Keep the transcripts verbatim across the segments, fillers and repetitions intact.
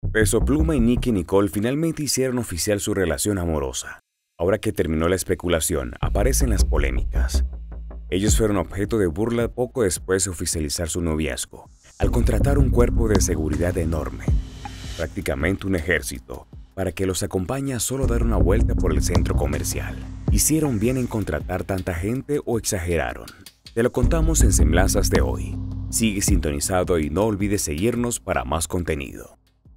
Peso Pluma y Nicki Nicole finalmente hicieron oficial su relación amorosa. Ahora que terminó la especulación, aparecen las polémicas. Ellos fueron objeto de burla poco después de oficializar su noviazgo, al contratar un cuerpo de seguridad enorme, prácticamente un ejército, para que los acompañe a solo dar una vuelta por el centro comercial. ¿Hicieron bien en contratar tanta gente o exageraron? Te lo contamos en Semblanzas de hoy. Sigue sintonizado y no olvides seguirnos para más contenido.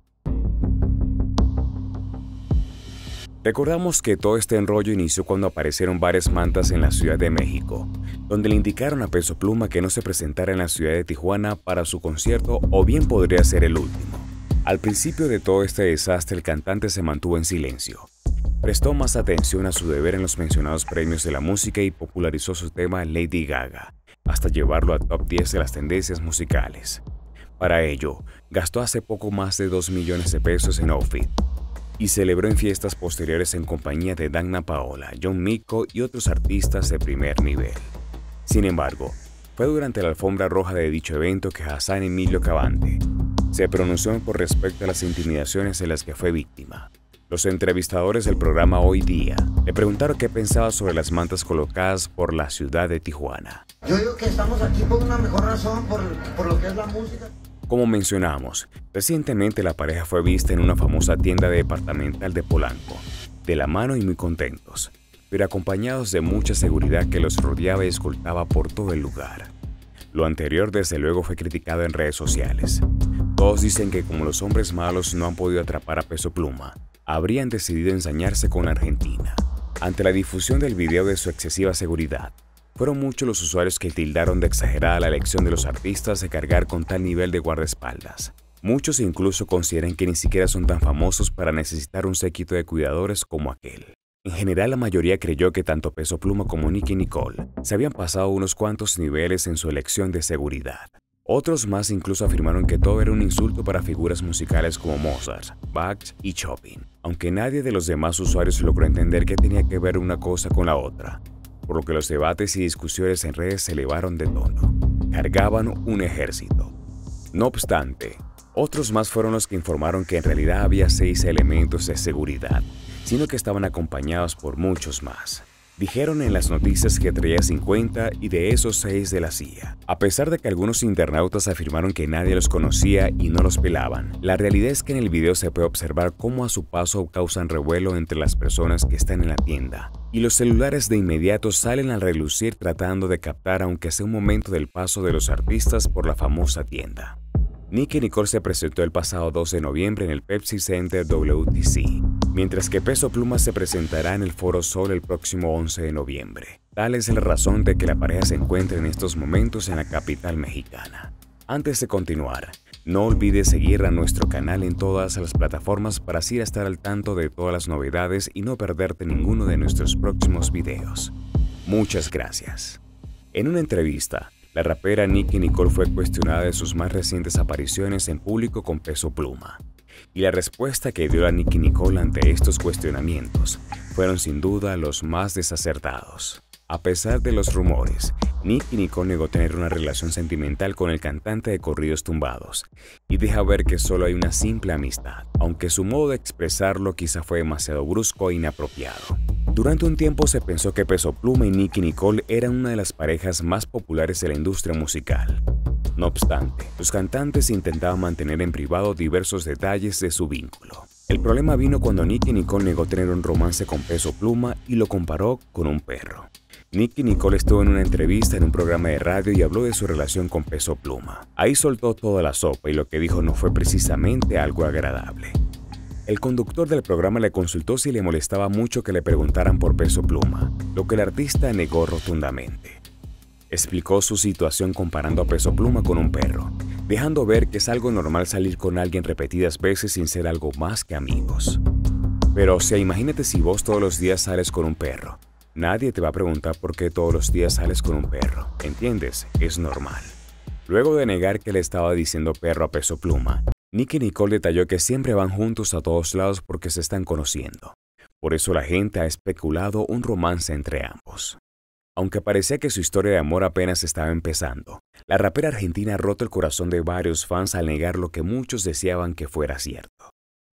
Recordamos que todo este enrollo inició cuando aparecieron varias mantas en la Ciudad de México, donde le indicaron a Peso Pluma que no se presentara en la ciudad de Tijuana para su concierto o bien podría ser el último. Al principio de todo este desastre, el cantante se mantuvo en silencio. Prestó más atención a su deber en los mencionados premios de la música y popularizó su tema Lady Gaga, hasta llevarlo a top diez de las tendencias musicales. Para ello, gastó hace poco más de dos millones de pesos en outfit y celebró en fiestas posteriores en compañía de Danna Paola, John Mico y otros artistas de primer nivel. Sin embargo, fue durante la alfombra roja de dicho evento que Hassan Emilio Cavante se pronunció por respecto a las intimidaciones de las que fue víctima. Los entrevistadores del programa Hoy Día le preguntaron qué pensaba sobre las mantas colocadas por la ciudad de Tijuana. Yo digo que estamos aquí por una mejor razón, por, por lo que es la música. Como mencionamos, recientemente la pareja fue vista en una famosa tienda departamental de Polanco, de la mano y muy contentos, pero acompañados de mucha seguridad que los rodeaba y escoltaba por todo el lugar. Lo anterior desde luego fue criticado en redes sociales. Todos dicen que como los hombres malos no han podido atrapar a Peso Pluma, habrían decidido ensañarse con la Argentina. Ante la difusión del video de su excesiva seguridad, fueron muchos los usuarios que tildaron de exagerada la elección de los artistas de cargar con tal nivel de guardaespaldas. Muchos incluso consideran que ni siquiera son tan famosos para necesitar un séquito de cuidadores como aquel. En general, la mayoría creyó que tanto Peso Pluma como Nicki Nicole se habían pasado unos cuantos niveles en su elección de seguridad. Otros más incluso afirmaron que todo era un insulto para figuras musicales como Mozart, Bach y Chopin, aunque nadie de los demás usuarios logró entender qué tenía que ver una cosa con la otra, por lo que los debates y discusiones en redes se elevaron de tono. Cargaban un ejército. No obstante, otros más fueron los que informaron que en realidad había seis elementos de seguridad, sino que estaban acompañados por muchos más. Dijeron en las noticias que traía cincuenta y de esos seis de la C I A. A pesar de que algunos internautas afirmaron que nadie los conocía y no los pelaban, la realidad es que en el video se puede observar cómo a su paso causan revuelo entre las personas que están en la tienda, y los celulares de inmediato salen a relucir tratando de captar aunque sea un momento del paso de los artistas por la famosa tienda. Nicki Nicole se presentó el pasado doce de noviembre en el Pepsi Center W T C, mientras que Peso Pluma se presentará en el Foro Sol el próximo once de noviembre. Tal es la razón de que la pareja se encuentre en estos momentos en la capital mexicana. Antes de continuar, no olvides seguir a nuestro canal en todas las plataformas para así estar al tanto de todas las novedades y no perderte ninguno de nuestros próximos videos. Muchas gracias. En una entrevista, la rapera Nicki Nicole fue cuestionada de sus más recientes apariciones en público con Peso Pluma, y la respuesta que dio la Nicki Nicole ante estos cuestionamientos fueron sin duda los más desacertados. A pesar de los rumores, Nicki Nicole negó tener una relación sentimental con el cantante de corridos tumbados y deja ver que solo hay una simple amistad, aunque su modo de expresarlo quizá fue demasiado brusco e inapropiado. Durante un tiempo se pensó que Peso Pluma y Nicki Nicole eran una de las parejas más populares de la industria musical. No obstante, los cantantes intentaban mantener en privado diversos detalles de su vínculo. El problema vino cuando Nicki Nicole negó tener un romance con Peso Pluma y lo comparó con un perro. Nicki Nicole estuvo en una entrevista en un programa de radio y habló de su relación con Peso Pluma. Ahí soltó toda la sopa y lo que dijo no fue precisamente algo agradable. El conductor del programa le consultó si le molestaba mucho que le preguntaran por Peso Pluma, lo que el artista negó rotundamente. Explicó su situación comparando a Peso Pluma con un perro, dejando ver que es algo normal salir con alguien repetidas veces sin ser algo más que amigos. Pero o sea, imagínate si vos todos los días sales con un perro. Nadie te va a preguntar por qué todos los días sales con un perro, ¿entiendes? Es normal. Luego de negar que le estaba diciendo perro a Peso Pluma, Nicki Nicole detalló que siempre van juntos a todos lados porque se están conociendo. Por eso la gente ha especulado un romance entre ambos. Aunque parecía que su historia de amor apenas estaba empezando, la rapera argentina ha roto el corazón de varios fans al negar lo que muchos deseaban que fuera cierto.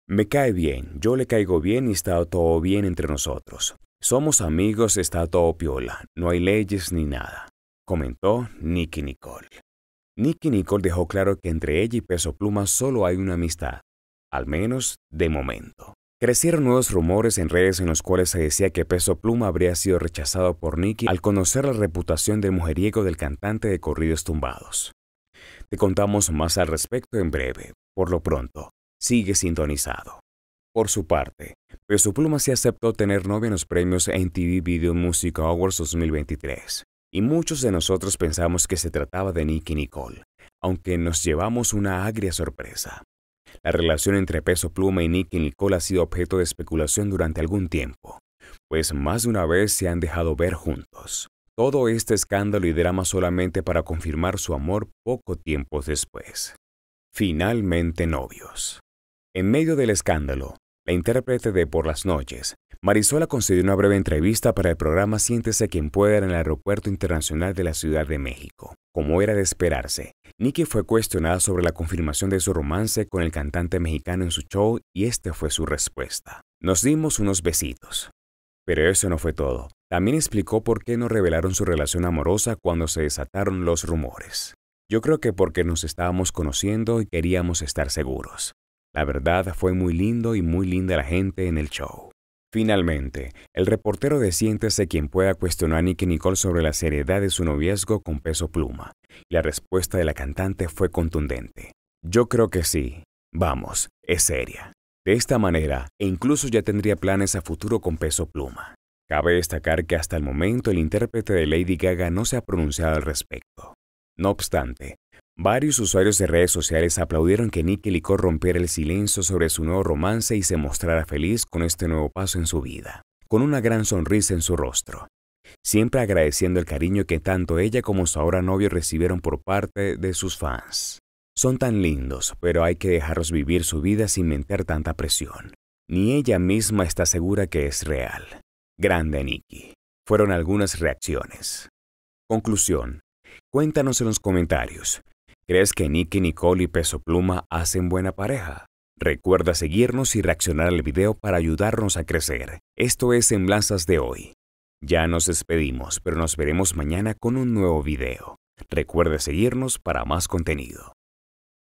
Me cae bien, yo le caigo bien y está todo bien entre nosotros. Somos amigos, está todo piola, no hay leyes ni nada, comentó Nicki Nicole. Nicki Nicole dejó claro que entre ella y Peso Pluma solo hay una amistad, al menos de momento. Crecieron nuevos rumores en redes en los cuales se decía que Peso Pluma habría sido rechazado por Nicki al conocer la reputación del mujeriego del cantante de corridos tumbados. Te contamos más al respecto en breve. Por lo pronto, sigue sintonizado. Por su parte, Peso Pluma sí aceptó tener novia en los premios M T V Video Music Awards dos mil veintitrés, y muchos de nosotros pensamos que se trataba de Nicki Nicole, aunque nos llevamos una agria sorpresa. La relación entre Peso Pluma y Nicki Nicole ha sido objeto de especulación durante algún tiempo, pues más de una vez se han dejado ver juntos. Todo este escándalo y drama solamente para confirmar su amor poco tiempo después. Finalmente novios. En medio del escándalo, la intérprete de Por las Noches, Marisola, concedió una breve entrevista para el programa Siéntese quien pueda en el Aeropuerto Internacional de la Ciudad de México. Como era de esperarse, Nicki fue cuestionada sobre la confirmación de su romance con el cantante mexicano en su show y este fue su respuesta. Nos dimos unos besitos. Pero eso no fue todo. También explicó por qué no revelaron su relación amorosa cuando se desataron los rumores. Yo creo que porque nos estábamos conociendo y queríamos estar seguros. La verdad fue muy lindo y muy linda la gente en el show. Finalmente, el reportero de Siéntese quien pueda cuestionó a Nicki Nicole sobre la seriedad de su noviazgo con Peso Pluma, y la respuesta de la cantante fue contundente. Yo creo que sí. Vamos, es seria. De esta manera, e incluso ya tendría planes a futuro con Peso Pluma. Cabe destacar que hasta el momento el intérprete de Lady Gaga no se ha pronunciado al respecto. No obstante, varios usuarios de redes sociales aplaudieron que Nicki Nicole rompiera el silencio sobre su nuevo romance y se mostrara feliz con este nuevo paso en su vida, con una gran sonrisa en su rostro, siempre agradeciendo el cariño que tanto ella como su ahora novio recibieron por parte de sus fans. Son tan lindos, pero hay que dejarlos vivir su vida sin meter tanta presión. Ni ella misma está segura que es real. Grande Nicki. Fueron algunas reacciones. Conclusión. Cuéntanos en los comentarios. ¿Crees que Nicki Nicole y Peso Pluma hacen buena pareja? Recuerda seguirnos y reaccionar al video para ayudarnos a crecer. Esto es Semblanzas de hoy. Ya nos despedimos, pero nos veremos mañana con un nuevo video. Recuerda seguirnos para más contenido.